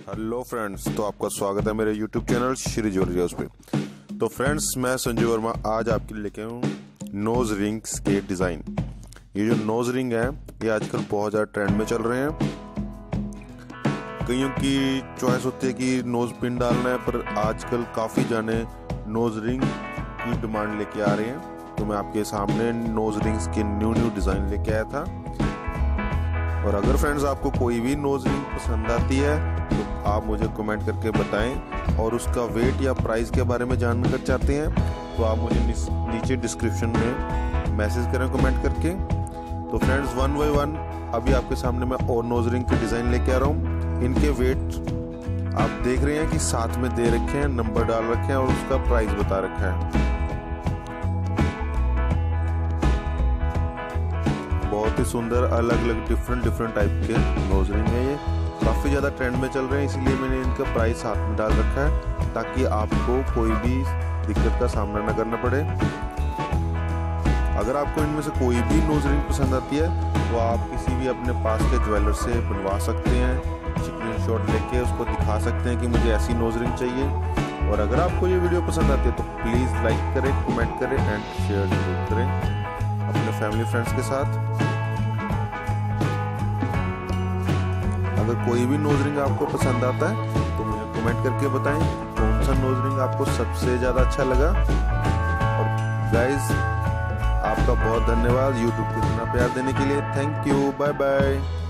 Hello friends, तो आपका स्वागत है मेरे यूट्यूब चैनल श्री ज्वेलरी पे। तो फ्रेंड्स, मैं संजय वर्मा आज आपके लिए लेके हूँ नोज रिंग्स के डिज़ाइन। ये जो नोज रिंग है ये आजकल बहुत ज़्यादा ट्रेंड में चल रहे हैं। कईयों की चॉइस होती है कि नोज पिन डालना है, पर आजकल काफ़ी जाने नोज रिंग की डिमांड लेके आ रहे हैं। तो मैं आपके सामने नोज रिंग्स के न्यू डिज़ाइन लेके आया था। और अगर फ्रेंड्स आपको कोई भी नोज रिंग पसंद आती है तो आप मुझे कमेंट करके बताएं, और उसका वेट या प्राइस के बारे में जानकर चाहते हैं तो आप मुझे नीचे डिस्क्रिप्शन में मैसेज करें कमेंट करके। तो फ्रेंड्स, वन बाय वन अभी आपके सामने मैं और नोज रिंग के डिज़ाइन लेके आ रहा हूँ। इनके वेट आप देख रहे हैं कि साथ में दे रखे हैं, नंबर डाल रखे हैं और उसका प्राइस बता रखा है। बहुत ही सुंदर अलग अलग डिफरेंट टाइप के नोज रिंग है। ये काफ़ी ज़्यादा ट्रेंड में चल रहे हैं, इसलिए मैंने इनका प्राइस साथ में डाल रखा है ताकि आपको कोई भी दिक्कत का सामना न करना पड़े। अगर आपको इनमें से कोई भी नोज रिंग पसंद आती है तो आप किसी भी अपने पास के ज्वेलर से बनवा सकते हैं, स्क्रीनशॉट लेके उसको दिखा सकते हैं कि मुझे ऐसी नोज रिंग चाहिए। और अगर आपको ये वीडियो पसंद आती है तो प्लीज़ लाइक करें, कमेंट करें एंड शेयर जरूर करें अपने फैमिली फ्रेंड्स के साथ। अगर कोई भी नोज रिंग आपको पसंद आता है तो मुझे कमेंट करके बताएं कौन सा नोज रिंग आपको सबसे ज़्यादा अच्छा लगा। और गाइस, आपका बहुत धन्यवाद यूट्यूब को इतना प्यार देने के लिए। Thank you, bye bye.